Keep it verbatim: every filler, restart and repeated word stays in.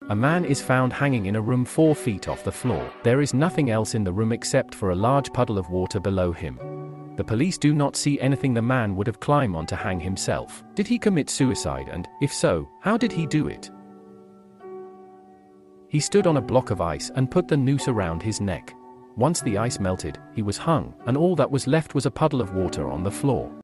A man is found hanging in a room four feet off the floor. There is nothing else in the room except for a large puddle of water below him. The police do not see anything the man would have climbed on to hang himself. Did he commit suicide, and, if so, how did he do it? He stood on a block of ice and put the noose around his neck. Once the ice melted, he was hung, and all that was left was a puddle of water on the floor.